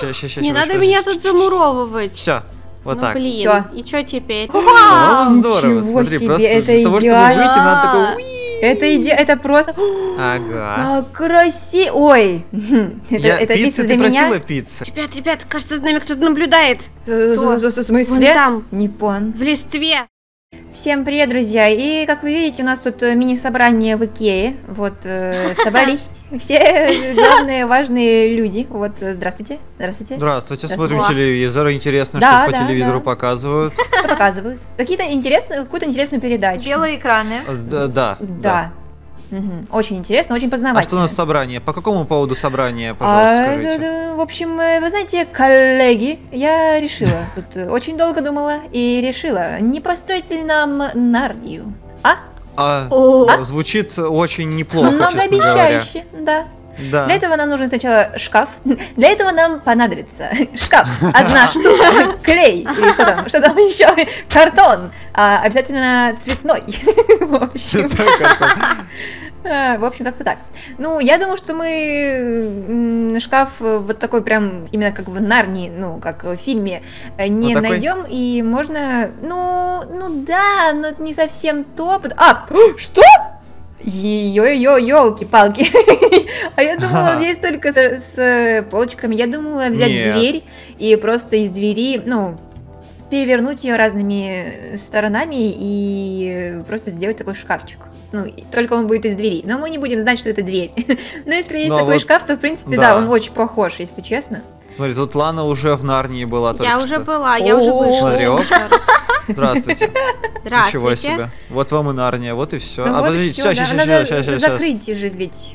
Ща, Не надо меня тут замуровывать. Все, вот так. Блин, Всё. и что теперь? Здорово, Ничего смотри, себе, просто это для того, чтобы идеально. выйти, надо такой... Это просто... Ага. Как красиво. Ой. Это Пицца, пицца ты для меня? просила пиццу? Ребят, кажется, за нами кто-то наблюдает. В смысле? Вон там. Не понял. В листве. Всем привет, друзья! И как вы видите, у нас тут мини-собрание в Икее. Вот, собрались все главные важные люди. Вот, здравствуйте. Здравствуйте, смотрим телевизор. Интересно, Да, что по да, телевизору да. показывают. Что показывают? Какую-то интересную передачу. Белые экраны. Да. Да. Мгм. Очень интересно, очень А познавательно. что у нас собрание? По какому поводу собрание, пожалуйста, скажите? В общем, вы знаете, коллеги, я решила, тут очень долго думала и решила, не построить ли нам Нарнию? Звучит очень неплохо, честно говоря. Многообещающе, да. Да. Для этого нам нужен сначала шкаф. Для этого нам понадобится шкаф, одна штука, клей, или что там еще, картон, обязательно цветной. В общем, как-то так. Ну, я думаю, что мы шкаф вот такой прям, именно как в Нарнии, ну, как в фильме, не вот найдем, и можно, ну да, но это не совсем то. Что? Ёлки-палки. А я думала, здесь только с полочками. Я думала взять дверь и просто из двери, ну, перевернуть ее разными сторонами и просто сделать такой шкафчик. Ну, только он будет из двери. Но мы не будем знать, что это дверь. Но если есть такой шкаф, то, в принципе, да, он очень похож, если честно. Смотри, тут Лана уже в Нарнии была только Я что. уже была, я уже вышла. Смотри, оп. Здравствуйте. Ничего Здравствуйте. себе. Вот вам и Нарния, вот и все. Ну вот подождите, всё, да, надо сейчас. закрыть же ведь.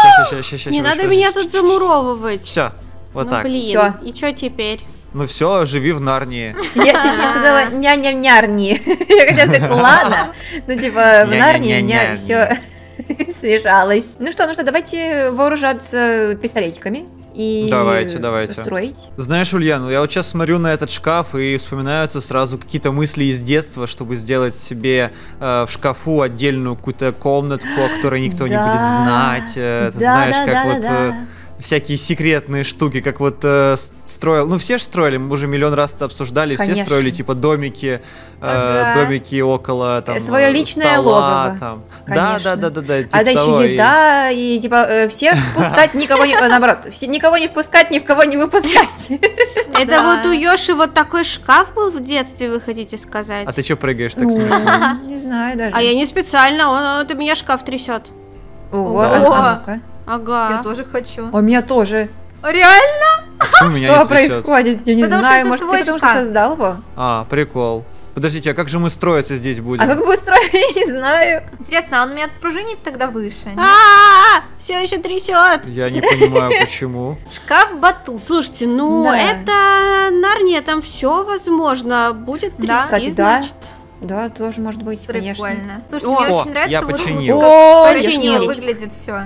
Не надо меня тут замуровывать. Все, вот так. Блин, Всё. и что теперь? Ну все, живи в Нарнии. Я чуть не сказала ня-ня-нярни. Я хотела сказать, ладно. Ну, типа, в Нарнии у меня все смешалось. Ну что, давайте вооружаться пистолетиками. И давайте. строить. Знаешь, Ульяна, я вот сейчас смотрю на этот шкаф и вспоминаются сразу какие-то мысли из детства, чтобы сделать себе в шкафу отдельную какую-то комнатку, о которой никто не будет знать. Ты знаешь, как вот всякие секретные штуки, как вот строил. Ну, все же строили, мы уже миллион раз это обсуждали, Конечно. все строили типа домики, домики около там свое личное стола, логово. там. Конечно. Да, типа А дальше того, еда, и типа всех впускать, никого не... Наоборот, никого не впускать, ни в кого не выпускать. Это вот у Ёши вот такой шкаф был в детстве, вы хотите сказать? А ты что прыгаешь так смешно? Не знаю даже. А я не специально, это меня шкаф трясет. Ого, Да. ну-ка. Ага. Я тоже хочу. У меня тоже. Реально? Почему меня Что не трясет? происходит? Я не Потому что знаю, это может, твой ты потому что шкаф. создал его? Прикол. Подождите, а как же мы строиться здесь будем? А как быстро? Я не знаю. Интересно, а он меня пружинит тогда выше? нет? Все еще трясет. Я не понимаю, почему. Шкаф-батут. Слушайте, ну Да. это Нарния, там все возможно. Будет Да. трясти, Кстати, да. значит. Да, тоже может быть, конечно. Прикольно. Слушайте, мне очень я нравится вот починил. О, как я красиво смотреть. выглядит все.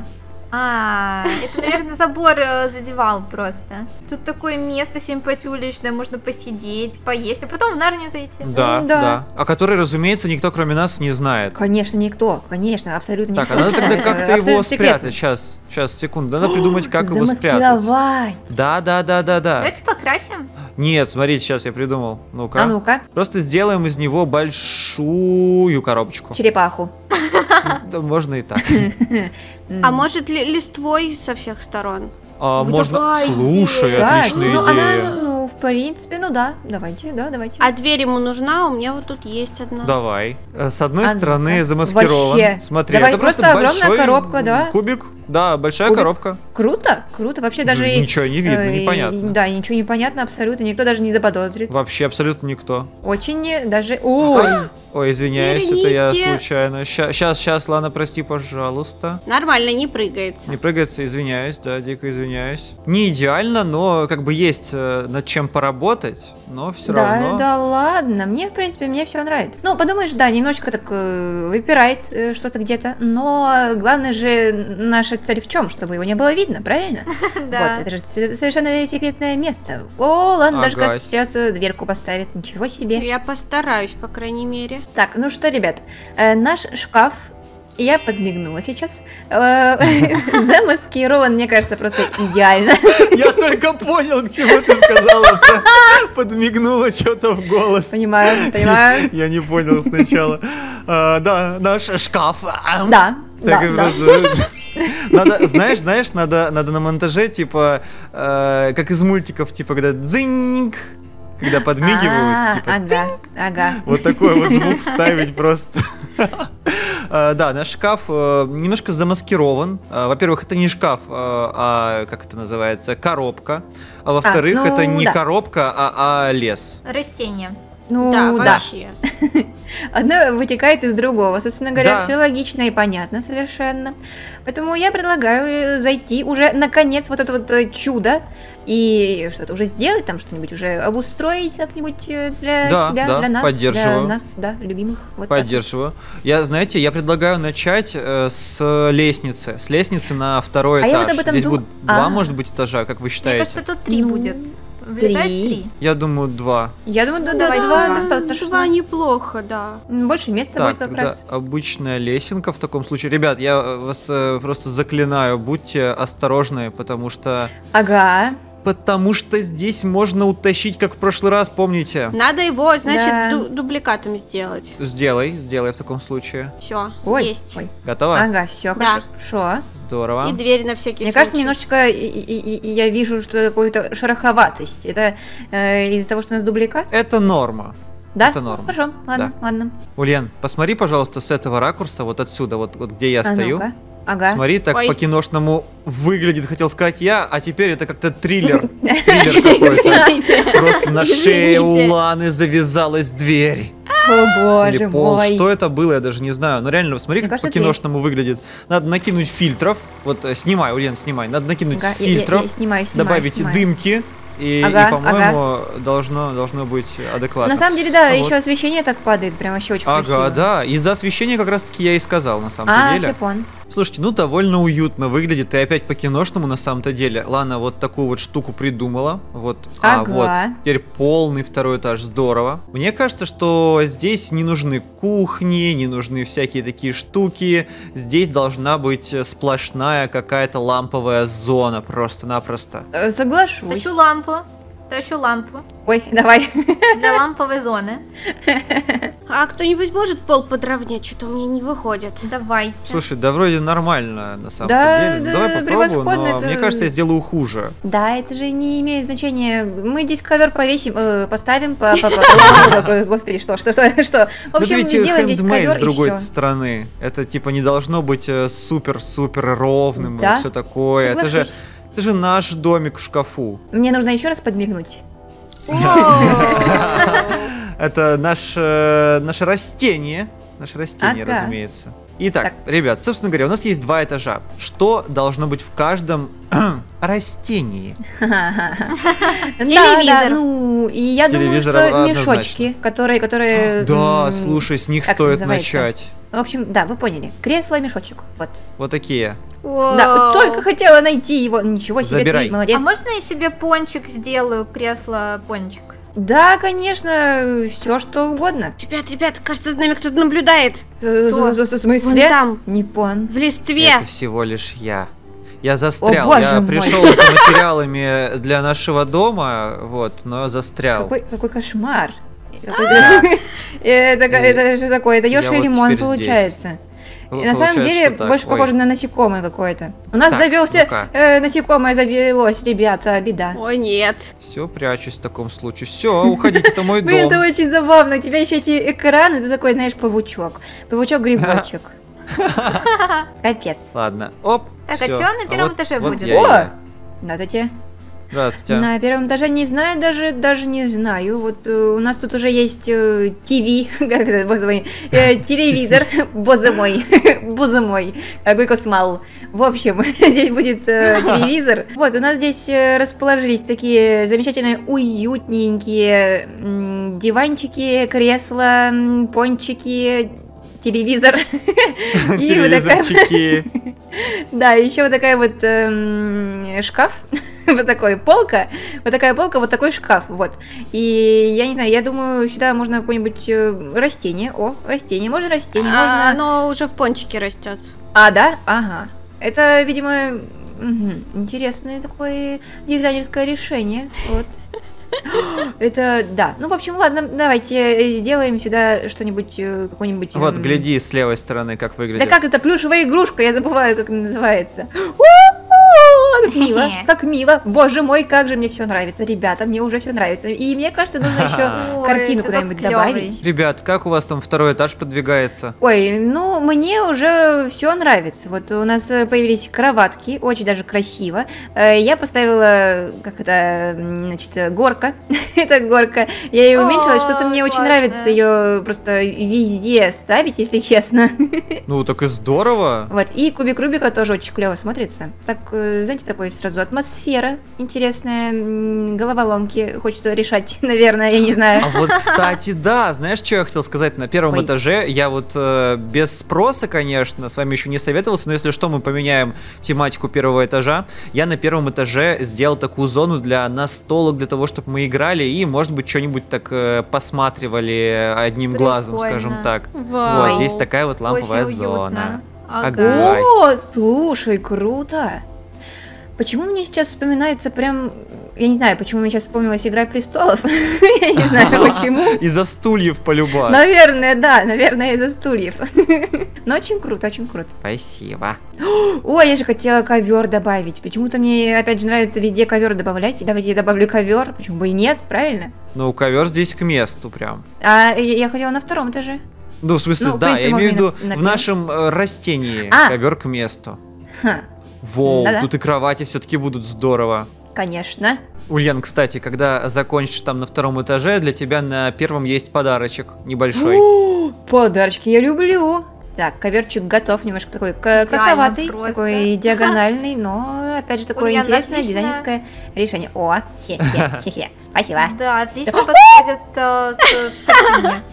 Это, наверное, забор задевал просто. Тут такое место симпатюличное, можно посидеть, поесть, а потом в Нарнию зайти. Да. О которой, разумеется, никто кроме нас не знает. Конечно, никто. Конечно, абсолютно Так, никто. а надо тогда как-то его Абсолютно спрятать. секретно. Сейчас, секунду. Надо придумать, как его спрятать. Замаскировать. Да. Давайте покрасим. Нет, смотрите, сейчас я придумал. Ну-ка. А ну-ка, Просто сделаем из него большую коробочку. черепаху. Да, можно и так. А может листвой со всех сторон? Можно. давай, Слушай, идея. отличная ну, идея. она, в принципе, да. Давайте. А дверь ему нужна? У меня вот тут есть одна. Давай. С одной А стороны ну-ка. замаскирован. Вообще. Смотри, Давай это просто просто огромная большой коробка, да? Кубик. Да, большая Кубик. коробка. Круто. Вообще даже... Ничего не видно, непонятно. Да, ничего не понятно абсолютно. Никто даже не заподозрит. Вообще абсолютно никто. Очень даже... Ой, Ой, извиняюсь, это я Верните. случайно. Сейчас, Лана, прости, пожалуйста. Нормально, не прыгается. Не прыгается, извиняюсь, да, дико извиняюсь. Не идеально, но как бы есть над чем поработать, но все равно. Да ладно, мне, в принципе, мне все нравится. Ну, подумаешь, да, немножечко так выпирает что-то где-то, но главное же наша цель в чем? Чтобы его не было видно, правильно? Да. Вот, это же совершенно секретное место. О, ладно, даже, Ага. кажется, сейчас дверку поставит, ничего себе. Я постараюсь, по крайней мере. Так, ну что, ребят, наш шкаф Я подмигнула сейчас. Замаскирован, мне кажется, просто идеально. Я только понял, к чему ты сказала. Подмигнула что-то в голос. Понимаю. Я не понял сначала. Да, наш шкаф. Да. Надо, знаешь, надо на монтаже, типа, как из мультиков, типа, когда дзиньк, когда подмигивают, типа, ага. вот такой вот звук вставить просто. Да, наш шкаф немножко замаскирован. Во-первых, это не шкаф, а как это называется, коробка. А во-вторых, это не коробка, а лес. Растение. Да, вообще. Одно вытекает из другого. Собственно говоря, все логично и понятно совершенно. Поэтому я предлагаю зайти уже, наконец, вот это вот чудо и что-то уже сделать, там что-нибудь уже обустроить как-нибудь для себя, для нас, для нас, любимых. Вот поддерживаю. Знаете, я предлагаю начать с лестницы. С лестницы на второй этаж. Я вот об этом Здесь будет 2, может быть, этажа, как вы считаете? Мне кажется, тут 3 будет. Влезает 3. Я думаю, 2. Я думаю, 2 достаточно. 2 неплохо, да. Больше места будет как раз. Обычная лесенка в таком случае. Ребят, я вас просто заклинаю, будьте осторожны, потому что... Ага. Потому что здесь можно утащить, как в прошлый раз, помните? Надо его, значит, дубликатом сделать. Сделай в таком случае. Все, есть. Готово? Ага, все, хорошо. Здорово. И дверь на всякий случай. Мне кажется, немножечко я вижу, что какую-то шероховатость. Это из-за того, что у нас дубликат? Это норма. Да? Это норма. Хорошо, ладно. Ульян, посмотри, пожалуйста, с этого ракурса, вот отсюда, вот где я стою. Ну-ка. Ага. Смотри, так по-киношному выглядит, хотел сказать я, а теперь это как-то триллер. Триллер какой-то. Просто на шее у Ланы завязалась дверь. О боже Или пол. мой. Что это было, я даже не знаю. Но реально, смотри, как по-киношному выглядит. Надо накинуть фильтров. Вот снимай, Ульян, снимай. Надо накинуть фильтров. Я снимаю, добавить дымки. И, по-моему, должно быть адекватно. На самом деле, да, еще освещение так падает, прям вообще очень красиво. Ага, да, из-за освещения как раз-таки я и сказал, на самом-то деле. Слушайте, довольно уютно выглядит, и опять по-киношному на самом-то деле. Лана вот такую вот штуку придумала, вот, вот, теперь полный второй этаж, здорово. Мне кажется, что здесь не нужны кухни, не нужны всякие такие штуки, здесь должна быть сплошная какая-то ламповая зона, просто-напросто. Соглашусь. Тащу лампу. Ой, давай. Для ламповой зоны. А кто-нибудь может пол подровнять? Что-то у меня не выходит. Давайте. Слушай, да вроде нормально на самом деле. Давай попробуем, но мне кажется, я сделаю хуже. Да, это же не имеет значения. Мы здесь ковер повесим, поставим, господи, что? В общем, ведь сделаем здесь ковер с другой стороны. Это типа не должно быть супер-супер ровным и все такое. Это же наш домик в шкафу. Мне нужно еще раз подмигнуть. Это наше растение. Наше растение, разумеется. Итак, ребят, собственно говоря, у нас есть 2 этажа. Что должно быть в каждом растении? Телевизор. Ну, и я думаю, что мешочки, которые... Да, слушай, с них стоит начать. В общем, да, вы поняли. Кресло, мешочек. Вот такие. Да, только хотела найти его. Ничего себе, забирай. Ты молодец. А можно я себе пончик сделаю, кресло-пончик? Да, конечно, все что угодно. Ребят, кажется, за нами кто-то наблюдает. В смысле? Вон там. Не пон. В листве. Это всего лишь я. Я застрял. Я пришел за материалами для нашего дома, но застрял. Какой кошмар. Это же такое, это Йоши лимон получается. На самом деле больше похоже на насекомое какое-то. У нас насекомое завелось, ребята, беда. Ой, нет. Все, прячусь в таком случае. Все, уходите, это мой дом. Блин, это очень забавно. У тебя еще эти экраны, ты такой, знаешь, павучок. Павучок-грибочек. Капец. Ладно, оп. Так, а что на первом этаже будет? О! Надо тебе. Здравствуйте. На первом этаже не знаю, даже не знаю. Вот у нас тут уже есть ТВ, как это, боже мой, телевизор, боже мой, какой космал. В общем, здесь будет телевизор. Вот, у нас здесь расположились такие замечательные, уютненькие диванчики, кресла, пончики, телевизор. Телевизорчики. Да, еще вот такая вот шкаф, вот такой полка, вот такой шкаф, вот. И я не знаю, я думаю, сюда можно какое-нибудь растение. О, растение, можно растение, можно. Оно уже в пончике растет. А, да? Ага. Это, видимо, интересное такое дизайнерское решение. Вот. Это, да. Ну, в общем, ладно, давайте сделаем сюда что-нибудь, какой-нибудь... Вот, гляди с левой стороны, как выглядит. Да как это, плюшевая игрушка, я забываю, как она называется. Как мило, как мило. Боже мой, как же мне все нравится, ребята, мне уже все нравится. И мне кажется, нужно еще картину куда-нибудь добавить. Ребят, как у вас там второй этаж продвигается? Ой, ну, мне уже все нравится. Вот у нас появились кроватки, очень даже красиво. Я поставила, как это, значит, горка. Это горка. Я ее уменьшила, что-то мне очень нравится ее просто везде ставить, если честно. Ну, так и здорово. Вот, и кубик Рубика тоже очень клево смотрится. Так, знаете, такой сразу атмосфера интересная, головоломки хочется решать, наверное, я не знаю. А вот, кстати, да, знаешь, что я хотел сказать? На первом этаже я вот без спроса, конечно, с вами еще не советовался, но если что, мы поменяем тематику первого этажа. Я на первом этаже сделал такую зону для настолок, для того, чтобы мы играли и, может быть, что-нибудь так посматривали одним глазом, скажем так. Вот, здесь такая вот ламповая зона. Ага. О, слушай, круто! Почему мне сейчас вспоминается прям... Я не знаю, почему мне сейчас вспомнилась «Игра престолов». Я не знаю, почему. Из-за стульев полюбас. Наверное, да, наверное, из-за стульев. Но очень круто, очень круто. Спасибо. Ой, я же хотела ковер добавить. Почему-то мне, опять же, нравится везде ковер добавлять. Давайте я добавлю ковер. Почему бы и нет, правильно? Ну, ковер здесь к месту прям. А я хотела на втором этаже. Ну, в смысле, Ну, в да, принципе, я имею в виду на в нашем растении ковер к месту. Воу, Да-да. тут и кровати все-таки будут здорово. Конечно. Ульян, кстати, когда закончишь там на втором этаже, для тебя на первом есть подарочек небольшой. Подарочки я люблю. Так, коверчик готов, немножко такой косоватый, просто. такой диагональный, но опять же такое Ульяна, интересное отлично. дизайнерское решение. О, хе-хе, спасибо. Да, отлично подходит к картине.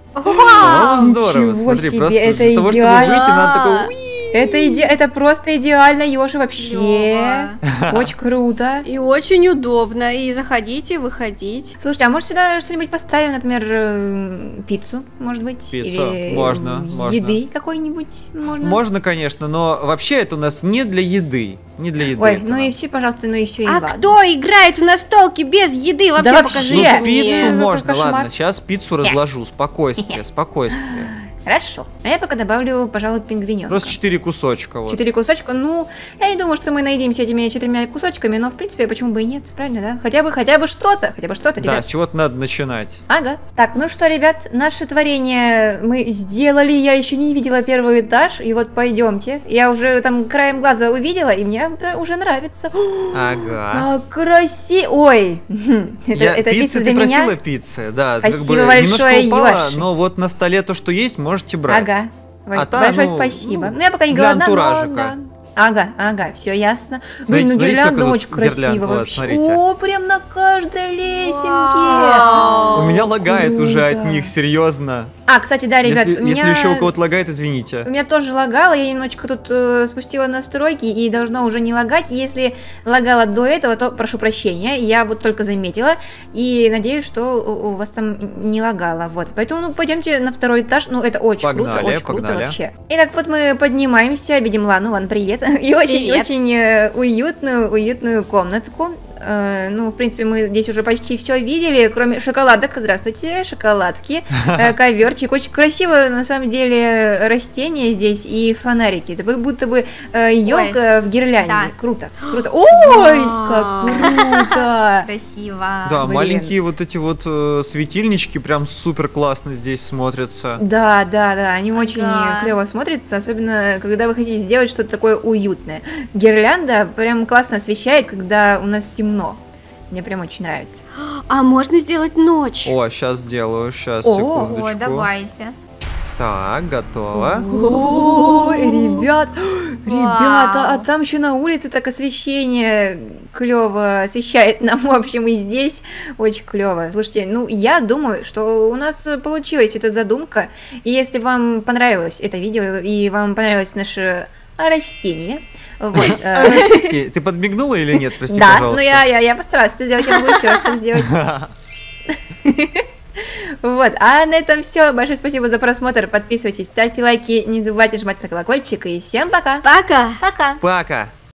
Вау, здорово, ничего смотри, себе, просто это для того, чтобы идеально. выйти, надо такой... «Уи». Это просто идеально, Ёша, вообще. Клёво. Очень круто. И очень удобно. И заходите, выходить. Слушайте, а может сюда что-нибудь поставим, например, пиццу, может быть? Пиццу, Или можно. еды какой-нибудь можно? Можно, конечно, но вообще это у нас не для еды. Не для еды. Ой, это ну и нам. все, пожалуйста, ну и все, и А ладно. кто играет в настолки без еды? Вообще Да покажи вообще. Ну, мне. пиццу Какой можно, кошмар. ладно, сейчас пиццу разложу. Спокойствие, спокойствие. Хорошо. А я пока добавлю, пожалуй, пингвиненка. Просто 4 кусочка. Вот. 4 кусочка, ну, я не думаю, что мы наедимся этими 4 кусочками, но, в принципе, почему бы и нет, правильно, да? Хотя бы что-то, Да, ребят. с чего-то надо начинать. Ага. Так, ну что, ребят, наше творение мы сделали, я еще не видела первый этаж, и вот пойдемте. Я уже там краем глаза увидела, и мне уже нравится. Ага. Как красиво! Ой, это пицца Пицца, для ты просила меня? пиццы, да. Спасибо немножко большое, упала, Ёж. но вот на столе то, что есть, можете брать. Ага. Ой, А та, большое ну, спасибо. ну, Ну, я пока не для голодна, но антуражика. да. Ага, все ясно. Смотрите, Блин, ну смотрите, гирлянда сколько очень тут гирлянд, красиво вот, вообще. смотрите. О, прям на каждой лесенке. Вау. У меня лагает уже от Круто. них, серьезно. А, кстати, да, ребят, Если, у меня... если еще у кого-то лагает, извините. У меня тоже лагало, я немножечко тут спустила настройки и должно уже не лагать. Если лагало до этого, то прошу прощения, я вот только заметила и надеюсь, что у вас там не лагало. Вот, поэтому ну пойдемте на второй этаж, ну это очень круто, очень круто вообще. Итак, вот мы поднимаемся, видим Лану, привет, и очень уютную комнатку. Ну, в принципе, мы здесь уже почти все видели, кроме шоколадок. Здравствуйте, шоколадки, коверчик. Очень красиво, на самом деле, растения здесь и фонарики. Это будто бы елка в гирлянде. Да. Круто. Ой, как круто! Красиво. Да, Блин. маленькие вот эти вот светильнички прям супер классно здесь смотрятся. Да, они очень Ага. клево смотрятся, особенно когда вы хотите сделать что-то такое уютное. Гирлянда прям классно освещает, когда у нас темно. Мне прям очень нравится. А можно сделать ночь? О, сейчас сделаю, сейчас, О, секундочку. О, давайте. Так, готово. Ой, ребята, а там еще на улице так освещение клево освещает нам, в общем, и здесь очень клево. Слушайте, ну я думаю, что у нас получилась эта задумка, и если вам понравилось это видео, и вам понравилось наше растения. Вот. Ты подмигнула или нет? Прости, Да, пожалуйста. ну я постаралась это сделать, я могу еще раз так сделать. Вот, а на этом все. Большое спасибо за просмотр. Подписывайтесь, ставьте лайки, не забывайте жать на колокольчик. И всем пока. Пока. Пока. Пока.